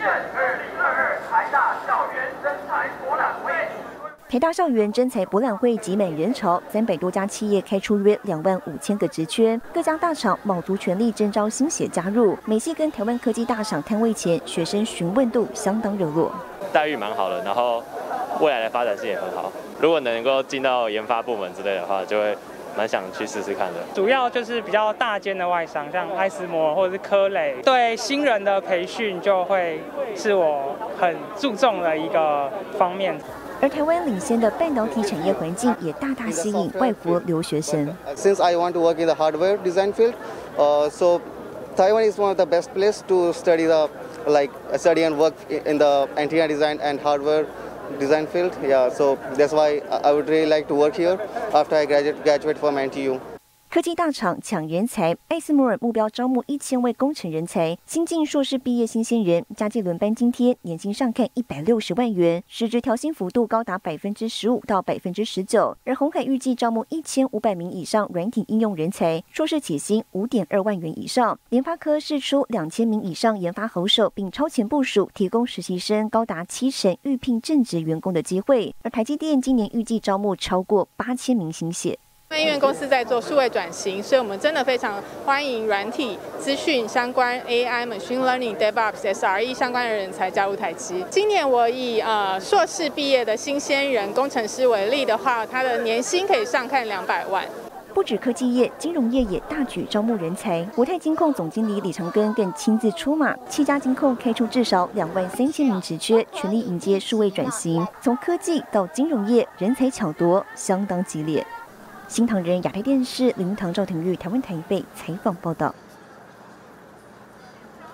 台大校园人才博览会。 台大校园征才博览会挤满人潮，300多家企业开出约25000个职缺，各家大厂卯足全力征招新血加入。美系跟台湾科技大厂摊位前，学生询问度相当热络， 待遇蛮好的，然后未来的发展性也很好。如果能够进到研发部门之类的话，就会蛮想去试试看的。 主要就是比较大间的外商，像艾斯摩或者是科磊，对新人的培训就会是我很注重的一个方面。 而台湾领先的半导体产业环境也大大吸引外国留学生。 Since I want to work in the hardware design field, so Taiwan is one of the best place to study study and work in the antenna design and hardware design field. Yeah, so that's why I would really like to work here after I graduate from NTU. 科技大厂抢人才，艾斯摩尔目标招募1000位工程人才，新进硕士毕业新鲜人，加计轮班津贴，年薪上看160万元，实质调薪幅度高达15%到19%。而鸿海预计招募1500名以上软体应用人才，硕士起薪5.2万元以上。联发科释出2000名以上研发好手，并超前部署，提供实习生高达70%预聘正职员工的机会。而台积电今年预计招募超过8000名新血。 因为公司在做数位转型，所以我们真的非常欢迎软体、资讯相关、AI、Machine Learning、DevOps、SRE 相关的人才加入台积。今年我以硕士毕业的新鲜人工程师为例的话，他的年薪可以上看200万。 不止科技业，金融业也大举招募人才。国泰金控总经理李长庚更亲自出马，7家金控开出至少23000名职缺，全力迎接数位转型。从科技到金融业，人才抢夺相当激烈。新唐人亚太电视林堂赵廷玉台湾台北采访报道。